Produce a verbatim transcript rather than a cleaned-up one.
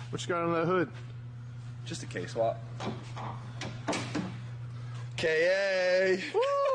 What you got on that hood? Just a K-swap. K A! Woo!